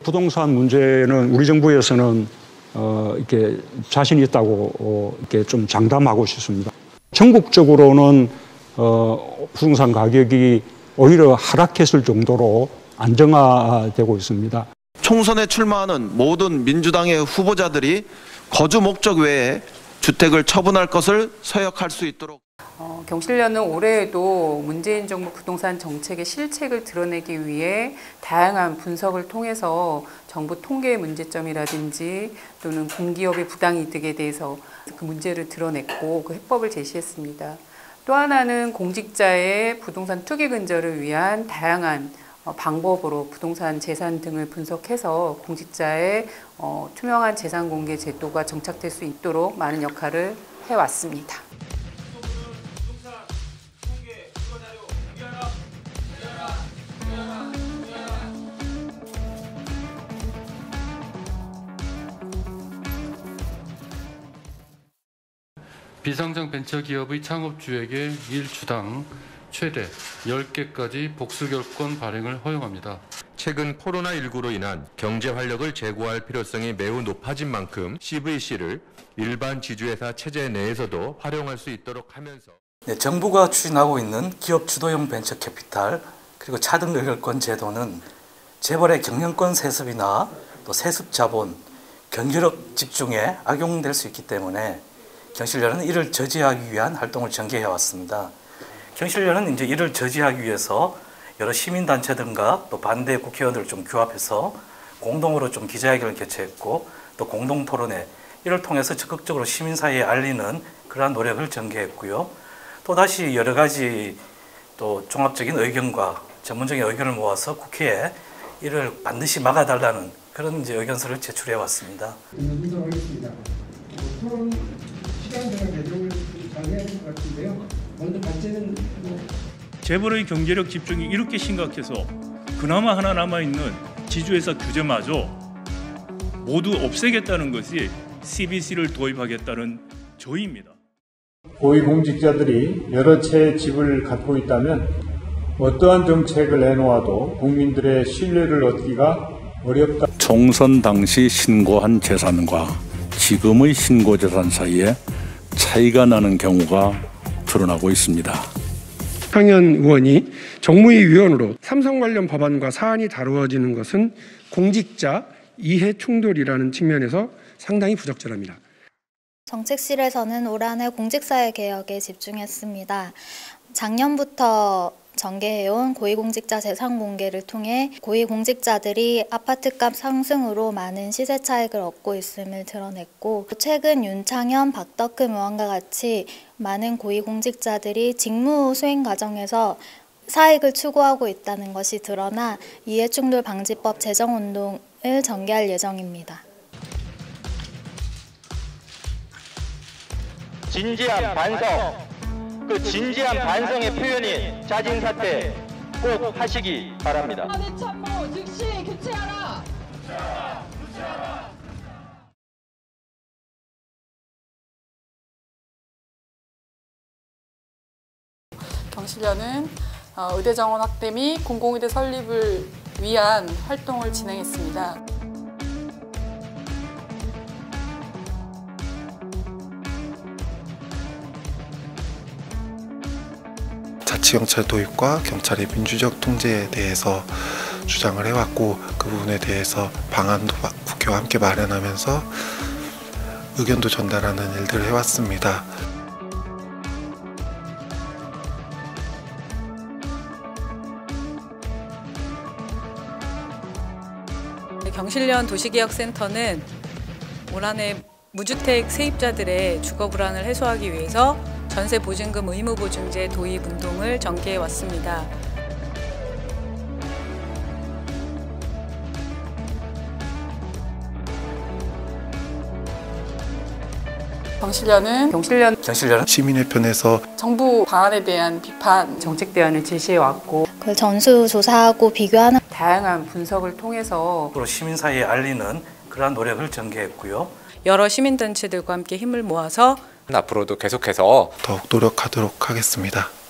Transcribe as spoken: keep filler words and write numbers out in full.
부동산 문제는 우리 정부에서는 어, 이렇게 자신 있다고 어, 이렇게 좀 장담하고 싶습니다. 전국적으로는 어, 부동산 가격이 오히려 하락했을 정도로 안정화되고 있습니다. 총선에 출마하는 모든 민주당의 후보자들이 거주 목적 외에 주택을 처분할 것을 서약할 수 있도록. 어, 경실련은 올해에도 문재인 정부 부동산 정책의 실책을 드러내기 위해 다양한 분석을 통해서 정부 통계 문제점이라든지 또는 공기업의 부당이득에 대해서 그 문제를 드러냈고 그 해법을 제시했습니다. 또 하나는 공직자의 부동산 투기 근절을 위한 다양한 방법으로 부동산 재산 등을 분석해서 공직자의 어, 투명한 재산 공개 제도가 정착될 수 있도록 많은 역할을 해왔습니다. 비상장 벤처기업의 창업주에게 일 주당 최대 열 개까지 복수결권 발행을 허용합니다. 최근 코로나십구로 인한 경제 활력을 제고할 필요성이 매우 높아진 만큼 씨브이씨를 일반 지주회사 체제 내에서도 활용할 수 있도록 하면서 네, 정부가 추진하고 있는 기업 주도형 벤처 캐피탈 그리고 차등 의결권 제도는 재벌의 경영권 세습이나 또 세습 자본, 경제력 집중에 악용될 수 있기 때문에 경실련은 이를 저지하기 위한 활동을 전개해 왔습니다. 경실련은 이제 이를 저지하기 위해서 여러 시민단체들과 또 반대 국회의원들을 좀 규합해서 공동으로 좀 기자회견을 개최했고 또 공동토론회 이를 통해서 적극적으로 시민사회에 알리는 그러한 노력을 전개했고요. 또다시 여러 가지 또 종합적인 의견과 전문적인 의견을 모아서 국회에 이를 반드시 막아달라는 그런 이제 의견서를 제출해 왔습니다. 분석하겠습니다. 토론 시간 제한 배정을 잘 해야 될 것 같은데요. 먼저 발제는 뭐... 재벌의 경제력 집중이 이렇게 심각해서 그나마 하나 남아있는 지주회사 규제마저 모두 없애겠다는 것이 씨비씨를 도입하겠다는 저의입니다. 고위공직자들이 여러 채의 집을 갖고 있다면 어떠한 정책을 내놓아도 국민들의 신뢰를 얻기가 어렵다. 총선 당시 신고한 재산과 지금의 신고 재산 사이에 차이가 나는 경우가 드러나고 있습니다. 황현 의원이 정무위 위원으로 삼성 관련 법안과 사안이 다루어지는 것은 공직자 이해 충돌이라는 측면에서 상당히 부적절합니다. 정책실에서는 올 한 해 공직사회 개혁에 집중했습니다. 작년부터 전개해온 고위공직자 재산 공개를 통해 고위공직자들이 아파트값 상승으로 많은 시세 차익을 얻고 있음을 드러냈고, 최근 윤창현, 박덕흠 의원과 같이 많은 고위공직자들이 직무 수행 과정에서 사익을 추구하고 있다는 것이 드러나 이해충돌 방지법 제정 운동을 전개할 예정입니다. 진지한 반성, 그 진지한 반성의 표현인 자진 사퇴 꼭 하시기 바랍니다. 참모 즉시 교체하라. 교체하라. 교체하라. 경실련은 의대 정원 확대 및 공공의대 설립을 위한 활동을 진행했습니다. 자치경찰 도입과 경찰의 민주적 통제에 대해서 주장을 해왔고, 그 부분에 대해서 방안도 국회와 함께 마련하면서 의견도 전달하는 일들을 해왔습니다. 경실련 도시개혁센터는 올 한 해 무주택 세입자들의 주거 불안을 해소하기 위해서 전세 보증금 의무 보증제 도입 운동을 전개해 왔습니다. 경실련은 경실련 경실련은 시민의 편에서 정부 방안에 대한 비판, 정책 대안을 제시해 왔고, 그걸 전수조사하고 비교하는 다양한 분석을 통해서 시민사회에 알리는 그러한 노력을 전개했고요. 여러 시민단체들과 함께 힘을 모아서 앞으로도 계속해서 더욱 노력하도록 하겠습니다.